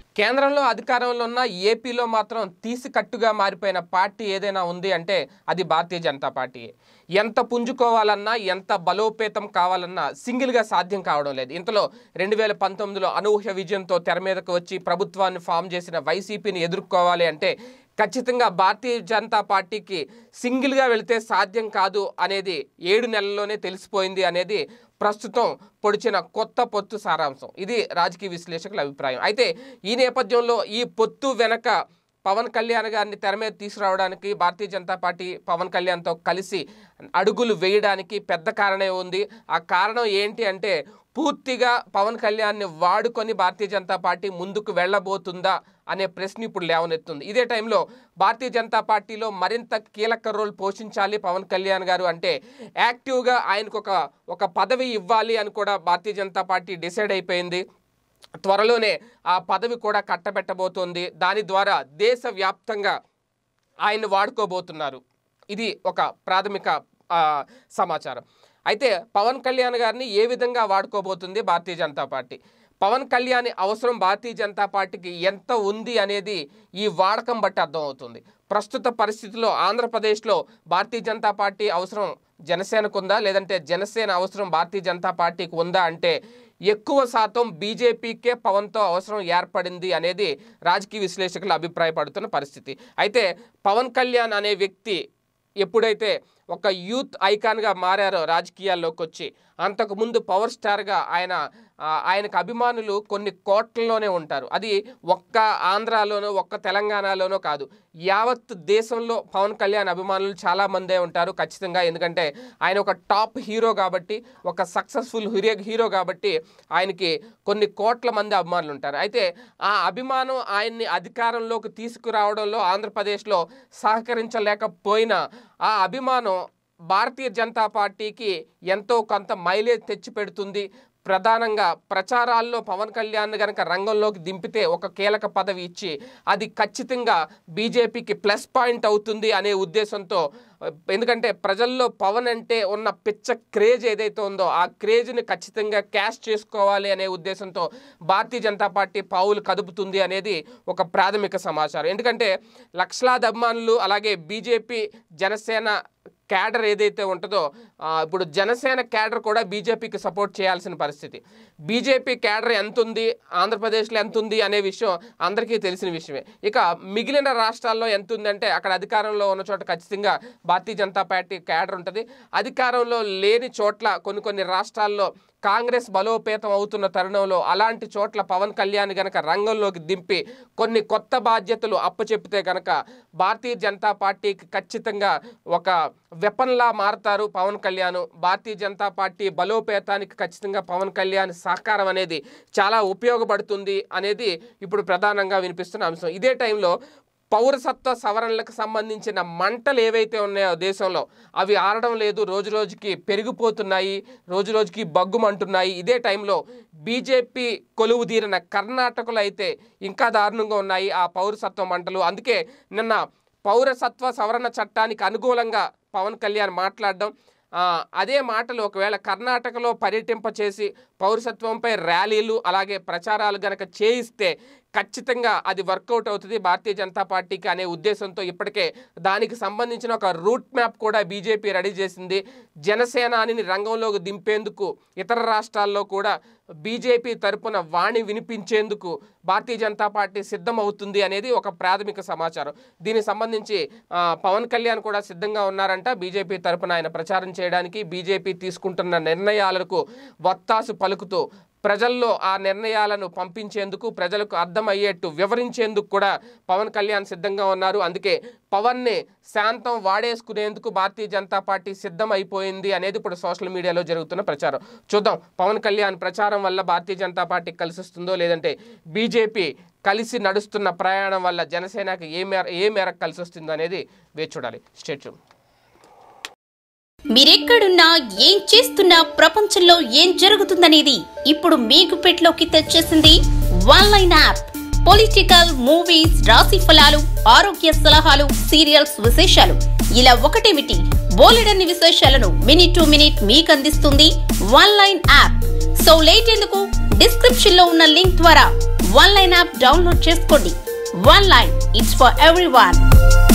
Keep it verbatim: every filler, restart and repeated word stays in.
కేంద్రంలో అధికారంలో ఉన్న ఏపీలో మాత్రం తీసికట్టుగా మారిపోయిన పార్టీ ఏదైనా ఉంది అంటే అది భారతీయ జనతా పార్టీ. ఎంత పుంజుకోవాలన్నా ఎంత బలోపేతం కావాలన్నా సింగిల్గా సాధ్యం కావడం లేదు. ఇంతలో రెండు వేల పంతొమ్మిదిలో అనూహ్య విజయంతో తెర మీదకు వచ్చి ప్రభుత్వాన్ని ఫామ్ చేసిన వైసీపీని ఎదుర్కోవాలి అంటే ఖచ్చితంగా భారతీయ జనతా పార్టీకి సింగిల్గా వెళితే సాధ్యం కాదు అనేది ఏడు నెలల్లోనే తెలిసిపోయింది అనేది ప్రస్తుతం పొడిచిన కొత్త పొత్తు సారాంశం. ఇది రాజకీయ విశ్లేషకుల అభిప్రాయం. అయితే ఈ నేపథ్యంలో ఈ పొత్తు వెనక పవన్ కళ్యాణ్ గారిని తెర మీద తీసుకురావడానికి భారతీయ జనతా పార్టీ పవన్ కళ్యాణ్తో కలిసి అడుగులు వేయడానికి పెద్ద కారణమే ఉంది. ఆ కారణం ఏంటి అంటే పూర్తిగా పవన్ కళ్యాణ్ని వాడుకొని భారతీయ జనతా పార్టీ ముందుకు వెళ్ళబోతుందా అనే ప్రశ్న ఇప్పుడు లేవనెత్తుంది. ఇదే టైంలో భారతీయ జనతా పార్టీలో మరింత కీలక రోల్ పోషించాలి పవన్ కళ్యాణ్ గారు అంటే యాక్టివ్గా ఆయనకు ఒక ఒక పదవి ఇవ్వాలి అని కూడా భారతీయ జనతా పార్టీ డిసైడ్ అయిపోయింది. త్వరలోనే ఆ పదవి కూడా కట్టబెట్టబోతోంది. దాని ద్వారా దేశవ్యాప్తంగా ఆయన్ని వాడుకోబోతున్నారు. ఇది ఒక ప్రాథమిక సమాచారం. అయితే పవన్ కళ్యాణ్ గారిని ఏ విధంగా వాడుకోబోతుంది భారతీయ జనతా పార్టీ, పవన్ కళ్యాణ్ అవసరం భారతీయ జనతా పార్టీకి ఎంత ఉంది అనేది ఈ వాడకం బట్టి అర్థమవుతుంది. ప్రస్తుత పరిస్థితుల్లో ఆంధ్రప్రదేశ్లో భారతీయ జనతా పార్టీ అవసరం జనసేనకు ఉందా, లేదంటే జనసేన అవసరం భారతీయ జనతా పార్టీకి ఉందా అంటే ఎక్కువ శాతం బీజేపీకే పవన్తో అవసరం ఏర్పడింది అనేది రాజకీయ విశ్లేషకులు అభిప్రాయపడుతున్న పరిస్థితి. అయితే పవన్ కళ్యాణ్ అనే వ్యక్తి ఎప్పుడైతే ఒక యూత్ ఐకాన్గా మారారో రాజకీయాల్లోకి వచ్చి, అంతకుముందు పవర్ స్టార్గా ఆయన ఆయనకు అభిమానులు కొన్ని కోట్లలోనే ఉంటారు. అది ఒక్క ఆంధ్రాలోనో ఒక్క తెలంగాణలోనో కాదు, యావత్ దేశంలో పవన్ కళ్యాణ్ అభిమానులు చాలామందే ఉంటారు ఖచ్చితంగా. ఎందుకంటే ఆయన ఒక టాప్ హీరో కాబట్టి, ఒక సక్సెస్ఫుల్ హీరో హీరో కాబట్టి ఆయనకి కొన్ని కోట్ల మంది అభిమానులు ఉంటారు. అయితే ఆ అభిమానం ఆయన్ని అధికారంలోకి తీసుకురావడంలో ఆంధ్రప్రదేశ్లో సహకరించలేకపోయినా ఆ అభిమానం భారతీయ జనతా పార్టీకి ఎంతో కొంత మైలేజ్ తెచ్చిపెడుతుంది. ప్రధానంగా ప్రచారాల్లో పవన్ కళ్యాణ్ కనుక రంగంలోకి దింపితే ఒక కీలక పదవి ఇచ్చి అది ఖచ్చితంగా బీజేపీకి ప్లస్ పాయింట్ అవుతుంది అనే ఉద్దేశంతో, ఎందుకంటే ప్రజల్లో పవన్ అంటే ఉన్న పిచ్చ క్రేజ్ ఏదైతే ఉందో ఆ క్రేజ్ని ఖచ్చితంగా క్యాష్ చేసుకోవాలి అనే ఉద్దేశంతో భారతీయ జనతా పార్టీ పావులు కదుపుతుంది అనేది ఒక ప్రాథమిక సమాచారం. ఎందుకంటే లక్షలాది అభిమానులు అలాగే బీజేపీ జనసేన క్యాడర్ ఏదైతే ఉంటుందో, ఇప్పుడు జనసేన క్యాడర్ కూడా బీజేపీకి సపోర్ట్ చేయాల్సిన పరిస్థితి. బీజేపీ క్యాడర్ ఎంత ఉంది, ఆంధ్రప్రదేశ్లో ఎంత ఉంది అనే విషయం అందరికీ తెలిసిన విషయమే. ఇక మిగిలిన రాష్ట్రాల్లో ఎంత ఉందంటే అక్కడ అధికారంలో ఉన్న చోట ఖచ్చితంగా భారతీయ జనతా పార్టీ క్యాడర్ ఉంటుంది. అధికారంలో లేని చోట్ల కొన్ని కొన్ని రాష్ట్రాల్లో కాంగ్రెస్ బలోపేతం అవుతున్న తరుణంలో అలాంటి చోట్ల పవన్ కళ్యాణ్ గనక రంగంలోకి దింపి కొన్ని కొత్త బాధ్యతలు అప్పచెప్తే కనుక భారతీయ జనతా పార్టీకి ఖచ్చితంగా ఒక వెపన్లా మారతారు పవన్ కళ్యాణ్. భారతీయ జనతా పార్టీ బలోపేతానికి ఖచ్చితంగా పవన్ కళ్యాణ్ సహకారం అనేది చాలా ఉపయోగపడుతుంది అనేది ఇప్పుడు ప్రధానంగా వినిపిస్తున్న అంశం. ఇదే టైంలో పౌరసత్వ సవరణలకు సంబంధించిన మంటలు ఏవైతే ఉన్నాయో దేశంలో అవి ఆరడం లేదు, రోజు రోజుకి పెరిగిపోతున్నాయి, రోజు రోజుకి బగ్గుమంటున్నాయి. ఇదే టైంలో బీజేపీ కొలువు తీరిన కర్ణాటకలో అయితే ఇంకా దారుణంగా ఉన్నాయి ఆ పౌరసత్వ మంటలు. అందుకే నిన్న పౌరసత్వ సవరణ చట్టానికి అనుకూలంగా పవన్ కళ్యాణ్ మాట్లాడడం, అదే మాటలు ఒకవేళ కర్ణాటకలో పర్యటింప చేసి పౌరసత్వంపై ర్యాలీలు అలాగే ప్రచారాలు గనక చేయిస్తే ఖచ్చితంగా అది వర్కౌట్ అవుతుంది భారతీయ జనతా పార్టీకి అనే ఉద్దేశంతో ఇప్పటికే దానికి సంబంధించిన ఒక రూట్ మ్యాప్ కూడా బీజేపీ రెడీ చేసింది. జనసేనాని రంగంలోకి దింపేందుకు ఇతర రాష్ట్రాల్లో కూడా బీజేపీ తరపున వాణి వినిపించేందుకు భారతీయ జనతా పార్టీ సిద్ధమవుతుంది అనేది ఒక ప్రాథమిక సమాచారం. దీనికి సంబంధించి పవన్ కళ్యాణ్ కూడా సిద్ధంగా ఉన్నారంట బీజేపీ తరపున ఆయన ప్రచారం చేయడానికి. బీజేపీ తీసుకుంటున్న నిర్ణయాలకు వత్తాసు పలుకుతూ ప్రజల్లో ఆ నిర్ణయాలను పంపించేందుకు, ప్రజలకు అర్థమయ్యేట్టు వివరించేందుకు కూడా పవన్ కళ్యాణ్ సిద్ధంగా ఉన్నారు. అందుకే పవన్ని శాంతం వాడేసుకునేందుకు భారతీయ జనతా పార్టీ సిద్ధం అయిపోయింది అనేది ఇప్పుడు సోషల్ మీడియాలో జరుగుతున్న ప్రచారం. చూద్దాం పవన్ కళ్యాణ్ ప్రచారం వల్ల భారతీయ జనతా పార్టీ కలిసి వస్తుందో, లేదంటే బీజేపీ కలిసి నడుస్తున్న ప్రయాణం వల్ల జనసేనకి ఏ మేర ఏ మేరకు కలిసి వస్తుందో అనేది వేచి చూడాలి. State tune. మీరెక్కడున్నా ఏం చేస్తున్నా ప్రపంచంలో ఏం జరుగుతుందనేది ఇప్పుడు మీకు పెట్లోకి తెచ్చేసింది one line app. Political, movies, రాశి ఫలాలు, ఆరోగ్య సలహాలు, సీరియల్స్ విశేషాలు ఇలా ఒకటేమిటి బోలెడన్ని విశేషాలను మినిట్ టు మినిట్ మీకు అందిస్తుంది one line app. So late ఎందుకు, డిస్క్రిప్షన్ లో ఉన్న లింక్ ద్వారా వన్ లైన్ యాప్ డౌన్లోడ్ చేసుకోండి. One line, it's for everyone.